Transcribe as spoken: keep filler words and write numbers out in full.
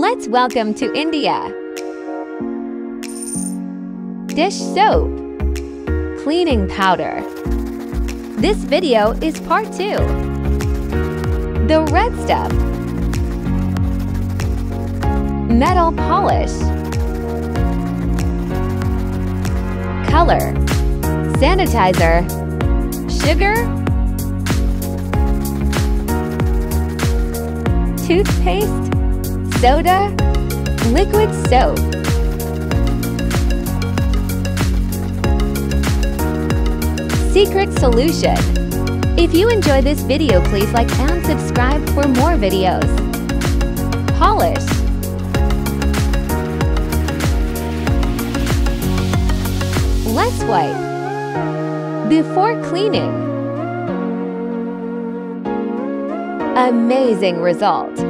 Let's welcome to India. Dish soap. Cleaning powder. This video is part two. The red stuff. Metal polish. Color. Sanitizer. Sugar. Toothpaste. Soda. Liquid soap. Secret solution. If you enjoy this video, please like and subscribe for more videos. Polish. Let's wipe. Before cleaning. Amazing result.